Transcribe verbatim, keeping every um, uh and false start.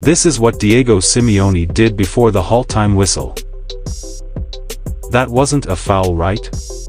This is what Diego Simeone did before the halftime whistle. That wasn't a foul, right?